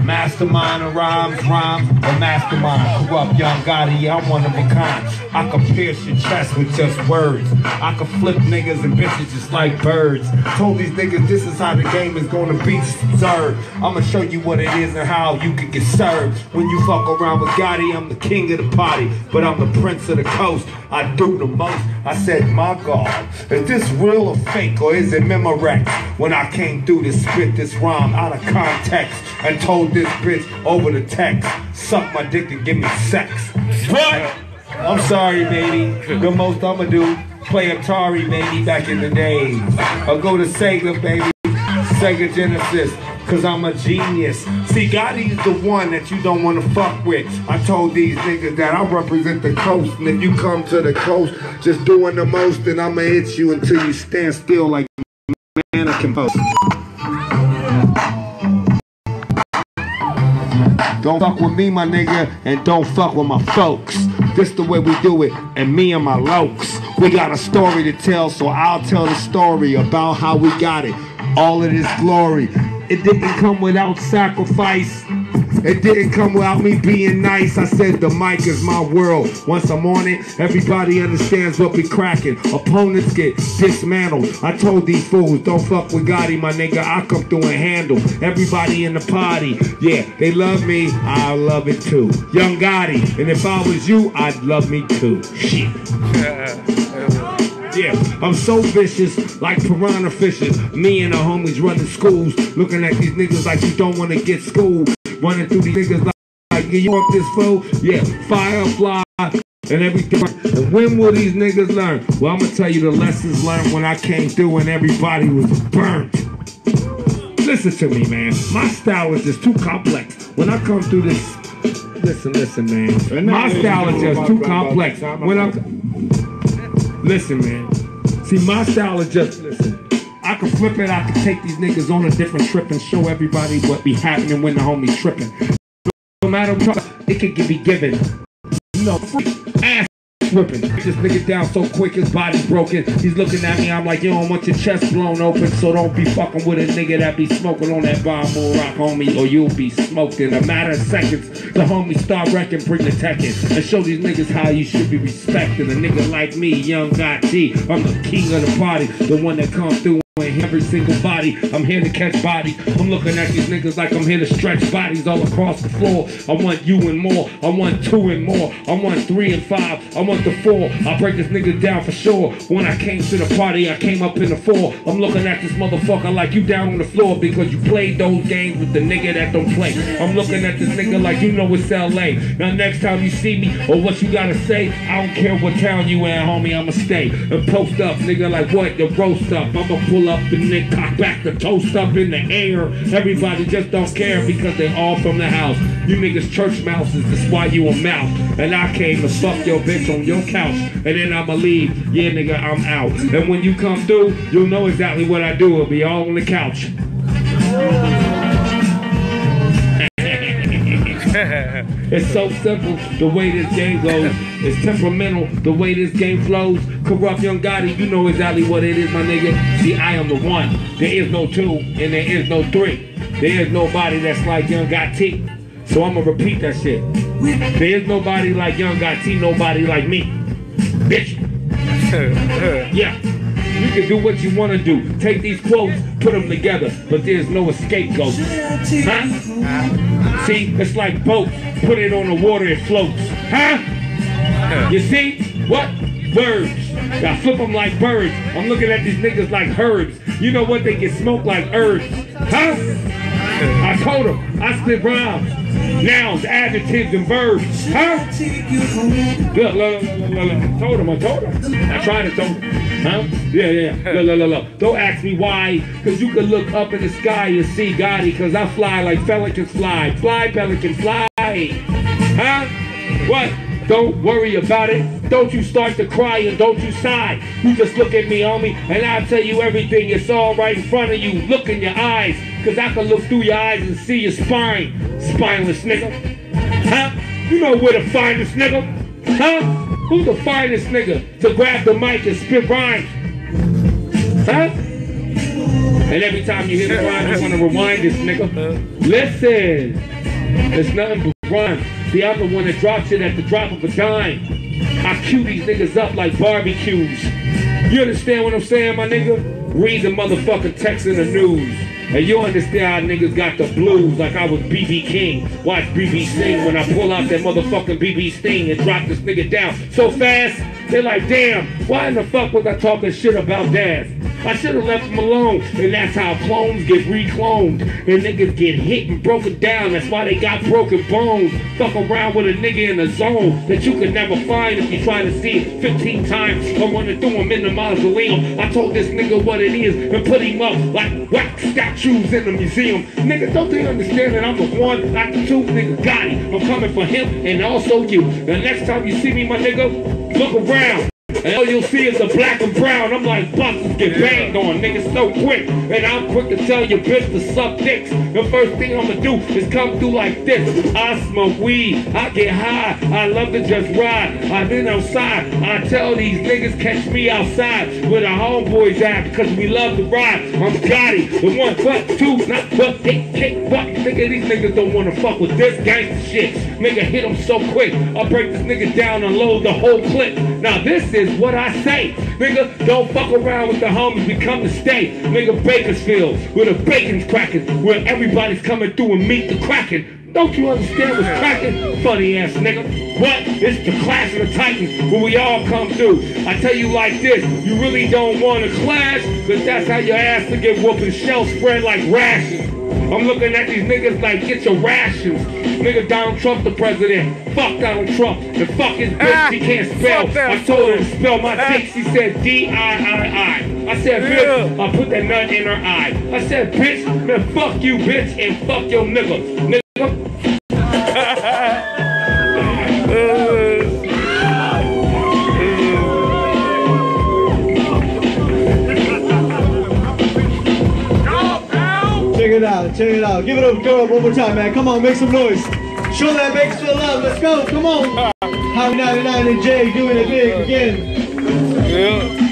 Mastermind of rhymes, or mastermind. Corrupt young Gotti, I wanna be kind. I can pierce your chest with just words. I can flip niggas and bitches just like birds. Told these niggas this is how the game is gonna be served. I'ma show you what it is and how you can get served. When you fuck around with Gotti, I'm the king of the party, but I'm the prince of the coast. I do the most. I said, my God, is this real or fake, or is it Memorex? When I came through to spit this rhyme out of context and told this bitch over the text, suck my dick and give me sex. What? I'm sorry, baby. The most I'ma do, play Atari, baby, back in the days. Or go to Sega, baby, Sega Genesis, cause I'm a genius. See, Gotti's the one that you don't wanna fuck with. I told these niggas that I represent the coast, and if you come to the coast just doing the most, then I'ma hit you until you stand still like mannequin post. Don't fuck with me, my nigga, and don't fuck with my folks. This the way we do it, and me and my lokes. We got a story to tell, so I'll tell the story about how we got it. All of this glory. It didn't come without sacrifice. It didn't come without me being nice. I said the mic is my world. Once I'm on it, everybody understands what we cracking. Opponents get dismantled. I told these fools, don't fuck with Gotti, my nigga. I come through and handle everybody in the party. Yeah, they love me. I love it too. Young Gotti. And if I was you, I'd love me too. Shit. Yeah, I'm so vicious, like piranha fishes. Me and the homies running schools, looking at these niggas like you don't want to get schooled. Running through these niggas like you want this fool? Yeah, firefly and everything. And when will these niggas learn? Well, I'm gonna tell you the lessons learned when I came through and everybody was burnt. Listen to me, man. My style is just too complex. When I come through this, listen, man. My style is just too complex. When listen, man. See, my style is just, listen. I can flip it, I can take these niggas on a different trip and show everybody what be happening when the homie tripping. No matter what, it could be given. You know, ass whipping. This nigga down so quick, his body broken. He's looking at me, I'm like, you don't want your chest blown open, so don't be fucking with a nigga that be smoking on that bomb or rock, homie, or you'll be smoked in a matter of seconds. The homies start wrecking, bring the tech in, and show these niggas how you should be respected. A nigga like me, Young Gotti, I'm the king of the party, the one that comes through every single body. I'm here to catch bodies. I'm looking at these niggas like I'm here to stretch bodies all across the floor. I want you and more. I want 2 and more. I want 3 and 5. I want the 4. I'll break this nigga down for sure. When I came to the party, I came up in the 4. I'm looking at this motherfucker like you down on the floor because you played those games with the nigga that don't play. I'm looking at this nigga like you know it's LA. Now next time you see me or what you gotta say, I don't care what town you in, homie, I'ma stay. And post up, nigga, like what? The roast up. I'ma pull up and then cock back the toast up in the air. Everybody just don't care because they all from the house. You niggas church mouses, that's why you a mouse. And I came to fuck your bitch on your couch. And then I'ma leave. Yeah, nigga, I'm out. And when you come through, you'll know exactly what I do. It'll be all on the couch. It's so simple the way this game goes. It's temperamental the way this game flows. Corrupt Young Gotti, you know exactly what it is, my nigga. See, I am the one. There is no 2 and there is no 3. There is nobody that's like Young Gotti. So I'ma repeat that shit. There is nobody like Young Gotti, nobody like me. Bitch. Yeah. You can do what you want to do. Take these quotes, put them together, but there's no scapegoat. Huh? See, it's like boats. Put it on the water, it floats. Huh? You see? What? Birds. I flip them like birds. I'm looking at these niggas like herds. You know what? They get smoked like herbs. Huh? I told them. I spit rhymes. Nouns, adjectives, and verbs. Huh? Look. I told him. I tried to tell him. Huh? Yeah. Look. Don't ask me why, because you can look up in the sky and see Gotti, because I fly like pelicans fly. Fly, pelican, fly. Huh? What? Don't worry about it. Don't you start to cry and don't you sigh. You just look at me, homie, and I'll tell you everything. It's all right in front of you. Look in your eyes, because I can look through your eyes and see your spine. Spineless nigga. Huh? You know where the finest nigga? Huh? Who's the finest nigga to grab the mic and spit rhymes? Huh? And every time you hear the rhyme, you want to rewind this nigga. Listen, there's nothing but rhyme. The other one that drops it at the drop of a dime. I cue these niggas up like barbecues. You understand what I'm saying, my nigga? Read the motherfucking text in the news. And you understand how niggas got the blues like I was BB King. Watch BB sing when I pull out that motherfucking BB Sting and drop this nigga down so fast. They're like, damn, why in the fuck was I talking shit about Daz? I should have left him alone. And that's how clones get recloned. And niggas get hit and broken down. That's why they got broken bones. Fuck around with a nigga in a zone that you can never find if you try to see it 15 times. I running through him in the mausoleum. I told this nigga what it is and put him up like wax statues in the museum. Nigga, don't they understand that I'm the one, not the two? Nigga, got it. I'm coming for him and also you. The next time you see me, my nigga, look around. And all you'll see is the black and brown. I'm like, buses get banged on, niggas so quick. And I'm quick to tell your bitch to suck dicks. The first thing I'm gonna do is come through like this. I smoke weed, I get high, I love to just ride. I've been outside, I tell these niggas catch me outside with a homeboys at because we love to ride. I'm Gotti, the one but two, not but kick, but nigga, these niggas don't wanna fuck with this gangster shit. Nigga, hit them so quick, I'll break this nigga down and load the whole clip. Now this is what I say. Nigga, don't fuck around with the homies, we come to stay. Nigga, Bakersfield, where the bacon's cracking, where everybody's coming through and meet the cracking. Don't you understand what's cracking? Funny ass nigga. What? It's the clash of the Titans where we all come through. I tell you like this, you really don't want to clash, because that's how your ass will get whooped and shell spread like rations. I'm looking at these niggas like, get your rations. Nigga, Donald Trump the president. Fuck Donald Trump. And fuck his bitch, he can't spell. I told her to spell my dick, she said D-I-I-I. I said, bitch, I put that nut in her eye. I said, bitch, man, fuck you, bitch, and fuck your nigga. Nigga. Check it out. Give it up, girl, one more time, man. Come on, make some noise. Show that Bakersfield love. Let's go. Come on. Howie 99 and Jay doing it big again. Yeah.